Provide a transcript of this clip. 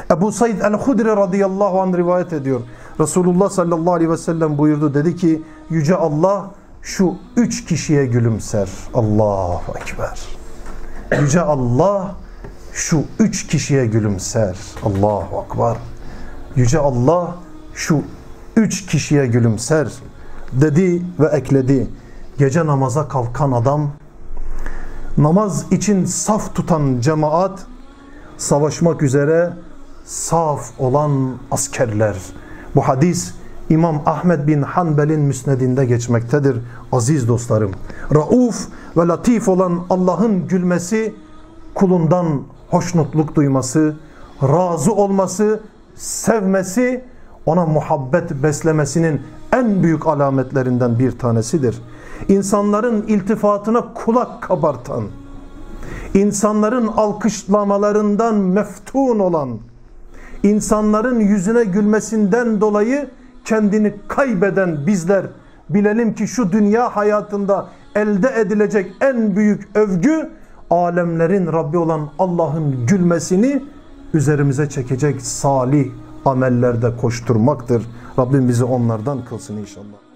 Ebu Said el-Hudri radıyallahu anh rivayet ediyor. Resulullah sallallahu aleyhi ve sellem buyurdu, dedi ki Yüce Allah şu 3 kişiye gülümser. Allahu Ekber. Yüce Allah şu 3 kişiye gülümser. Allahu Ekber. Yüce Allah şu 3 kişiye gülümser dedi ve ekledi. Gece namaza kalkan adam, namaz için saf tutan cemaat, savaşmak üzere saf olan askerler. Bu hadis İmam Ahmed bin Hanbel'in müsnedinde geçmektedir aziz dostlarım. Rauf ve latif olan Allah'ın gülmesi, kulundan hoşnutluk duyması, razı olması, sevmesi, ona muhabbet beslemesinin en büyük alametlerinden bir tanesidir. İnsanların iltifatına kulak kabartan, insanların alkışlamalarından meftun olan, insanların yüzüne gülmesinden dolayı kendini kaybeden bizler bilelim ki şu dünya hayatında elde edilecek en büyük övgü, alemlerin Rabbi olan Allah'ın gülmesini üzerimize çekecek salih amellerde koşturmaktır. Rabbim bizi onlardan kılsın inşallah.